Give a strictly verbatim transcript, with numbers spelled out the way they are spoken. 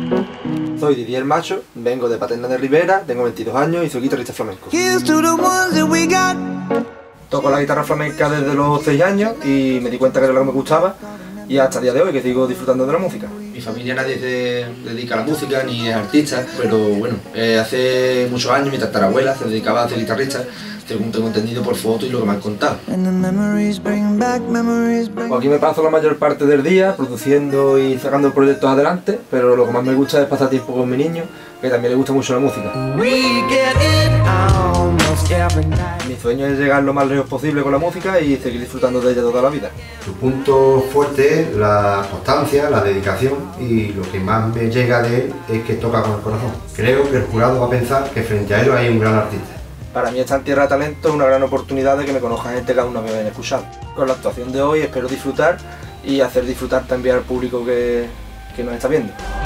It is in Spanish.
Soy Didier Macho, vengo de Paterna de Ribera, tengo veintidós años y soy guitarrista flamenco. Toco la guitarra flamenca desde los seis años y me di cuenta que era lo que me gustaba y hasta el día de hoy que sigo disfrutando de la música. Mi familia nadie se dedica a la música ni es artista, pero bueno, eh, hace muchos años mi tatarabuela se dedicaba a ser guitarrista, según tengo entendido por fotos y lo que me han contado. Pues aquí me paso la mayor parte del día produciendo y sacando proyectos adelante, pero lo que más me gusta es pasar tiempo con mi niño, que también le gusta mucho la música. Mi sueño es llegar lo más lejos posible con la música y seguir disfrutando de ella toda la vida. Su punto fuerte es la constancia, la dedicación, y lo que más me llega de él es que toca con el corazón. Creo que el jurado va a pensar que frente a él hay un gran artista. Para mí estar en Tierra de Talento es una gran oportunidad de que me conozca gente que aún no me habían escuchado. Con la actuación de hoy espero disfrutar y hacer disfrutar también al público que, que nos está viendo.